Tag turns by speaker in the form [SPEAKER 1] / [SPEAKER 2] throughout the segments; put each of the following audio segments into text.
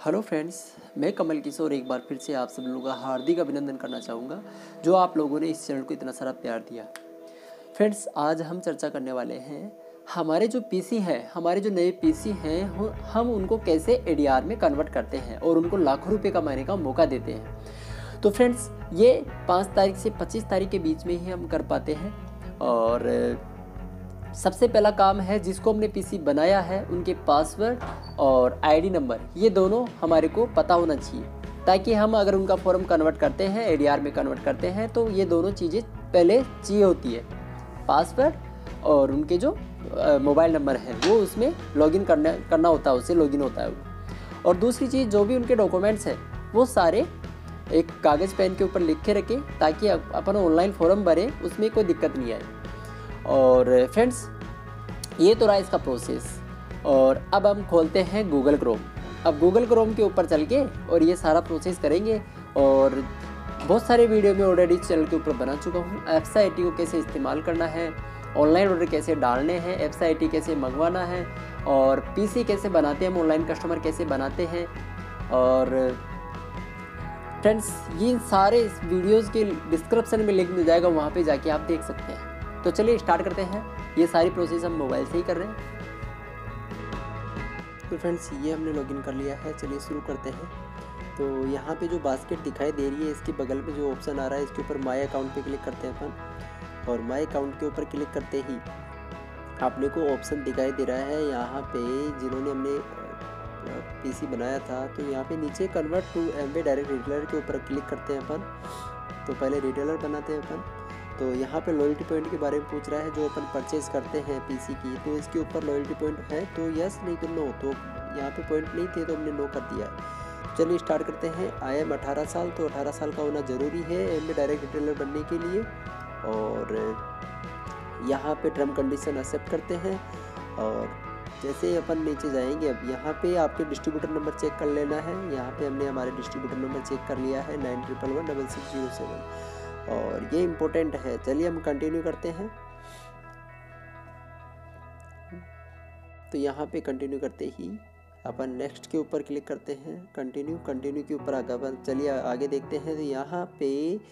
[SPEAKER 1] Hello friends, मैं कमल किशोर एक बार फिर से आप सब लोगों का हार्दिक अभिनंदन करना चाहूँगा जो आप लोगों ने इस चैनल को इतना सारा प्यार दिया। फ्रेंड्स, आज हम चर्चा करने वाले हैं हमारे जो पीसी हैं, हमारे जो नए पीसी हैं, हम उनको कैसे एडीआर में कन्वर्ट करते हैं और उनको लाखों रुपए कमाने का मौका देते हैं। तो फ्रेंड्स, ये 5 तारीख से 25 तारीख के बीच में ही हम कर पाते हैं। और सबसे पहला काम है, जिसको हमने पीसी बनाया है उनके पासवर्ड और आईडी नंबर ये दोनों हमारे को पता होना चाहिए, ताकि हम अगर उनका फॉर्म कन्वर्ट करते हैं, एडीआर में कन्वर्ट करते हैं, तो ये दोनों चीज़ें पहले चाहिए होती है। पासवर्ड और उनके जो मोबाइल नंबर है वो उसमें लॉगिन करना होता है, उससे लॉगिन होता है वो। और दूसरी चीज़, जो भी उनके डॉक्यूमेंट्स हैं वो सारे एक कागज़ पेन के ऊपर लिख के रखें, ताकि अपन ऑनलाइन फॉर्म भरें उसमें कोई दिक्कत नहीं आए। और फ्रेंड्स, ये तो रहा इसका प्रोसेस। और अब हम खोलते हैं गूगल क्रोम। अब गूगल क्रोम के ऊपर चल के और ये सारा प्रोसेस करेंगे। और बहुत सारे वीडियो में ऑलरेडी चैनल के ऊपर बना चुका हूँ। एफएसआईटी को कैसे इस्तेमाल करना है, ऑनलाइन ऑर्डर कैसे डालने हैं, एफएसआईटी कैसे मंगवाना है, और पीसी कैसे बनाते हैं, हम ऑनलाइन कस्टमर कैसे बनाते हैं। और फ्रेंड्स, ये सारे इस वीडियोज़ के डिस्क्रिप्शन में लिंक मिल जाएगा, वहाँ पे जाके आप देख सकते हैं। तो चलिए स्टार्ट करते हैं। ये सारी प्रोसेस हम मोबाइल से ही कर रहे हैं। तो फ्रेंड्स, ये हमने लॉगिन कर लिया है। चलिए शुरू करते हैं। तो यहाँ पे जो बास्केट दिखाई दे रही है, इसके बगल में जो ऑप्शन आ रहा है, इसके ऊपर माय अकाउंट पे क्लिक करते हैं अपन। और माय अकाउंट के ऊपर क्लिक करते ही आपने को ऑप्शन दिखाई दे रहा है यहाँ पे, जिन्होंने हमने पीसी बनाया था, तो यहाँ पे नीचे convert to Amway direct retailer के ऊपर क्लिक करते हैं अपन। तो पहले रिटेलर बनाते हैं अपन। तो यहाँ पे लॉयल्टी पॉइंट के बारे में पूछ रहा है, जो अपन परचेज़ करते हैं पीसी की, तो इसके ऊपर लॉयल्टी पॉइंट है तो यस, नहीं तो नो। तो यहाँ पे पॉइंट नहीं थे तो हमने नो कर दिया है। चलिए स्टार्ट करते हैं। आई एम 18 साल, तो 18 साल का होना ज़रूरी है एमवे डायरेक्ट रिटेलर बनने के लिए। और यहाँ पे टर्म कंडीशन एक्सेप्ट करते हैं। और जैसे अपन नीचे जाएंगे, अब यहाँ पे आपके डिस्ट्रीब्यूटर नंबर चेक कर लेना है। यहाँ पे हमने हमारे डिस्ट्रीब्यूटर नंबर चेक कर लिया है, 91116607। और ये इम्पोर्टेंट है। चलिए हम कंटिन्यू करते हैं। तो यहाँ पे कंटिन्यू करते ही अपन नेक्स्ट के ऊपर क्लिक करते हैं। कंटिन्यू के ऊपर आगे चलिए आगे देखते हैं। तो यहाँ पे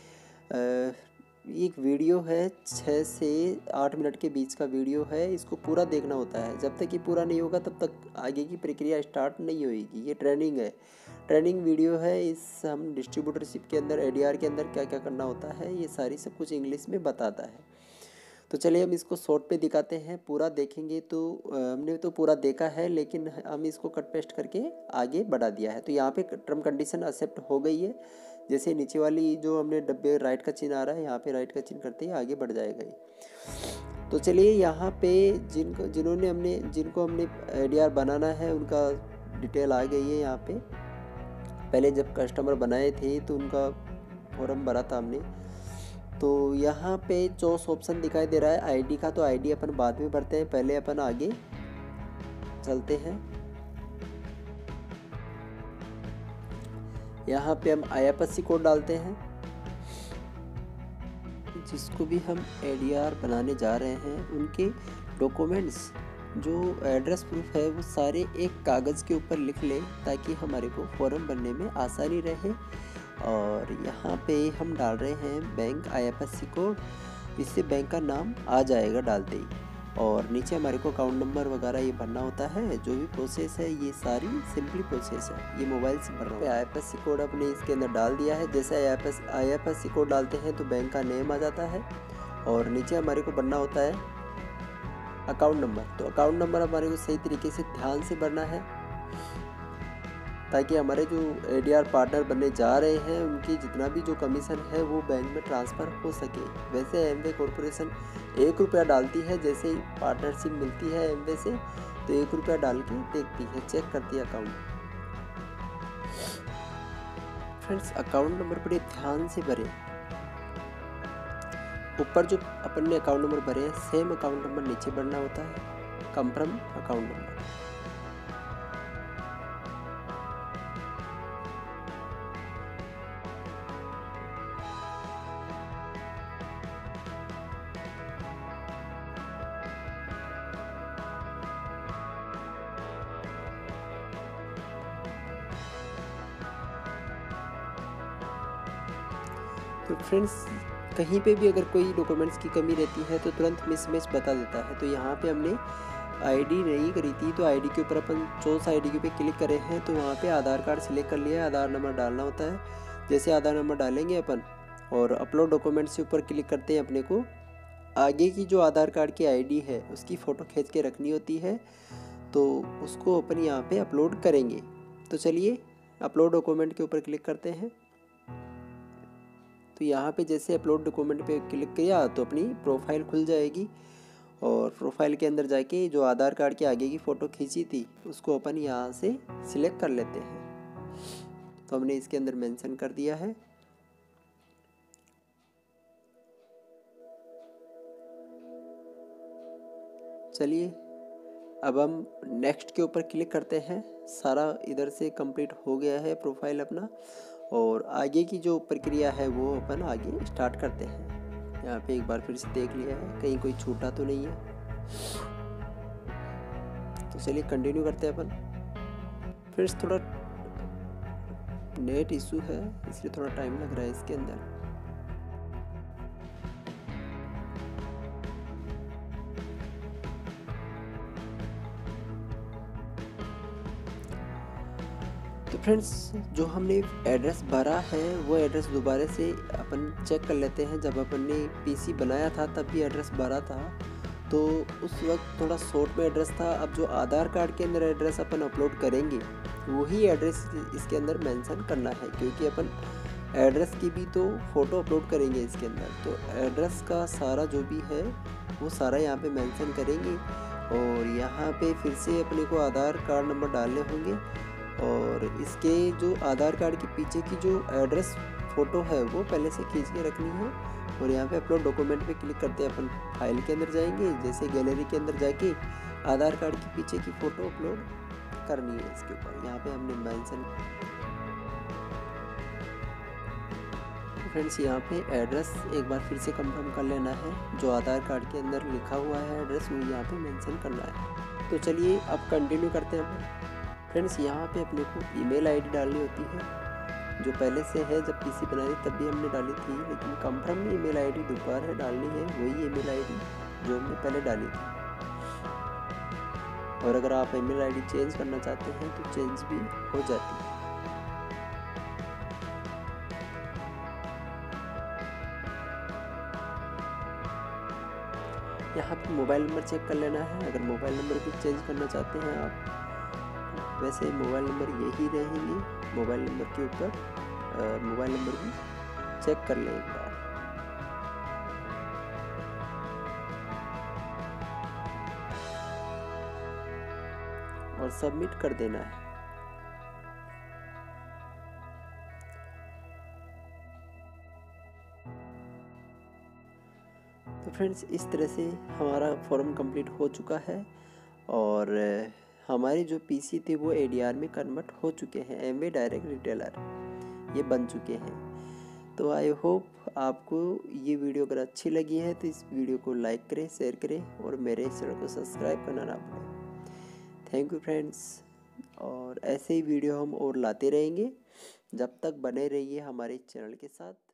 [SPEAKER 1] एक वीडियो है, 6 से 8 मिनट के बीच का वीडियो है। इसको पूरा देखना होता है। जब तक ये पूरा नहीं होगा तब तक आगे की प्रक्रिया स्टार्ट नहीं होगी। ये ट्रेनिंग है, ट्रेनिंग वीडियो है। इस हम डिस्ट्रीब्यूटरशिप के अंदर, एडीआर के अंदर क्या क्या करना होता है, ये सारी सब कुछ इंग्लिश में बताता है। तो चलिए हम इसको शॉर्ट पे दिखाते हैं। पूरा देखेंगे तो हमने तो पूरा देखा है, लेकिन हम इसको कट पेस्ट करके आगे बढ़ा दिया है। तो यहाँ पे टर्म कंडीशन एक्सेप्ट हो गई है। जैसे नीचे वाली जो हमने डब्बे राइट का चिन्ह आ रहा है, यहाँ पे राइट का चिन्ह करते ही आगे बढ़ जाएगा ये। तो चलिए यहाँ पे जिनको हमने एडीआर बनाना है उनका डिटेल आ गई है। यहाँ पे पहले जब कस्टमर बनाए थे तो उनका फॉर्म भरा था हमने। तो यहाँ पे चॉइस ऑप्शन दिखाई दे रहा है आईडी का, तो आईडी अपन बाद में भरते हैं, पहले अपन आगे चलते हैं। यहाँ पे हम आईएफएससी कोड डालते हैं। जिसको भी हम एडीआर बनाने जा रहे हैं उनके डॉक्यूमेंट्स, जो एड्रेस प्रूफ है, वो सारे एक कागज़ के ऊपर लिख लें, ताकि हमारे को फॉर्म भरने में आसानी रहे। और यहाँ पे हम डाल रहे हैं बैंक आईएफएससी कोड, इससे बैंक का नाम आ जाएगा डालते ही। और नीचे हमारे को अकाउंट नंबर वगैरह ये भरना होता है। जो भी प्रोसेस है ये सारी सिंपली प्रोसेस है, ये मोबाइल से भरना है। आईएफएससी कोड अपने इसके अंदर डाल दिया है। जैसे आईएफएससी कोड डालते हैं तो बैंक का नेम आ जाता है। और नीचे हमारे को भरना होता है अकाउंट नंबर। तो अकाउंट नंबर हमारे को सही तरीके से ध्यान से भरना है, ताकि हमारे जो एडीआर पार्टनर बनने जा रहे हैं उनकी जितना भी जो कमीशन है वो बैंक में ट्रांसफ़र हो सके। वैसे एमवे कॉरपोरेशन 1 रुपया डालती है, जैसे ही पार्टनरशिप मिलती है एमवे से, तो 1 रुपया डाल के देखती है, चेक करती है अकाउंट। फ्रेंड्स, अकाउंट नंबर बड़े ध्यान से भरें। ऊपर जो अपन ने अकाउंट नंबर भरे हैं, सेम अकाउंट नंबर नीचे भरना होता है, कंफर्म अकाउंट नंबर। तो फ्रेंड्स कहीं पे भी अगर कोई डॉक्यूमेंट्स की कमी रहती है तो तुरंत मिसमैच बता देता है। तो यहाँ पे हमने आईडी नहीं करी थी, तो आईडी के ऊपर अपन चॉइस आईडी के पे क्लिक करे हैं, तो वहाँ पे आधार कार्ड सिलेक्ट कर लिया है, आधार नंबर डालना होता है। जैसे आधार नंबर डालेंगे अपन और अपलोड डॉक्यूमेंट्स के ऊपर क्लिक करते हैं, अपने को आगे की जो आधार कार्ड की आईडी है उसकी फ़ोटो खींच के रखनी होती है, तो उसको अपन यहाँ पे अपलोड करेंगे। तो चलिए अपलोड डॉक्यूमेंट के ऊपर क्लिक करते हैं। तो यहाँ पे जैसे अपलोड डॉक्यूमेंट पे क्लिक किया तो अपनी प्रोफाइल खुल जाएगी, और प्रोफाइल के अंदर जाके जो आधार कार्ड के आगे की फ़ोटो खींची थी उसको अपन यहाँ से सिलेक्ट कर लेते हैं। तो हमने इसके अंदर मेंशन कर दिया है। चलिए अब हम नेक्स्ट के ऊपर क्लिक करते हैं। सारा इधर से कंप्लीट हो गया है प्रोफाइल अपना, और आगे की जो प्रक्रिया है वो अपन आगे स्टार्ट करते हैं। यहाँ पे एक बार फिर से देख लिया है, कहीं कोई छूटा तो नहीं है। तो चलिए कंटिन्यू करते हैं अपन। फिर थोड़ा नेट इशू है इसलिए थोड़ा टाइम लग रहा है इसके अंदर। तो फ्रेंड्स जो हमने एड्रेस भरा है वो एड्रेस दोबारा से अपन चेक कर लेते हैं। जब अपन ने पीसी बनाया था तब भी एड्रेस भरा था, तो उस वक्त थोड़ा शॉर्ट में एड्रेस था। अब जो आधार कार्ड के अंदर एड्रेस अपन अपलोड करेंगे वही एड्रेस इसके अंदर मेंशन करना है, क्योंकि अपन एड्रेस की भी तो फ़ोटो अपलोड करेंगे इसके अंदर। तो एड्रेस का सारा जो भी है वो सारा यहाँ पे मेंशन करेंगे, और यहाँ पे फिर से अपने को आधार कार्ड नंबर डालने होंगे, और इसके जो आधार कार्ड के पीछे की जो एड्रेस फ़ोटो है वो पहले से खींच के रखनी है। और यहाँ पे अपलोड डॉक्यूमेंट पे क्लिक करते हैं, अपन फाइल के अंदर जाएंगे, जैसे गैलरी के अंदर जाके आधार कार्ड के पीछे की फ़ोटो अपलोड करनी है इसके ऊपर। यहाँ पे हमने मेंशन। फ्रेंड्स यहाँ पे एड्रेस एक बार फिर से कंफर्म कर लेना है, जो आधार कार्ड के अंदर लिखा हुआ है एड्रेस वो यहाँ पे मेंशन करना है। तो चलिए अब कंटिन्यू करते हैं अपन। फ्रेंड्स यहाँ पे अपने को ईमेल आईडी डालनी होती है, जो पहले से है, जब पीसी बनाई तब भी हमने डाली थी, लेकिन कंफर्म ईमेल आईडी दोबारा डालनी है, वही ईमेल आईडी जो हमने पहले डाली थी। और अगर आप ईमेल आईडी चेंज करना चाहते हैं तो चेंज भी हो जाती है। यहाँ पे मोबाइल नंबर चेक कर लेना है, अगर मोबाइल नंबर भी चेंज करना चाहते हैं आप। वैसे मोबाइल नंबर यही रहेंगे, मोबाइल नंबर के ऊपर मोबाइल नंबर भी चेक कर लें एक बार। और सबमिट कर देना है। तो फ्रेंड्स इस तरह से हमारा फॉर्म कंप्लीट हो चुका है, और हमारे जो पीसी थे वो एडीआर में कन्वर्ट हो चुके हैं, एमवे डायरेक्ट रिटेलर ये बन चुके हैं। तो आई होप आपको ये वीडियो अगर अच्छी लगी है तो इस वीडियो को लाइक करें, शेयर करें, और मेरे इस चैनल को सब्सक्राइब करना ना भूलें। थैंक यू फ्रेंड्स, और ऐसे ही वीडियो हम और लाते रहेंगे। जब तक बने रहिए हमारे चैनल के साथ।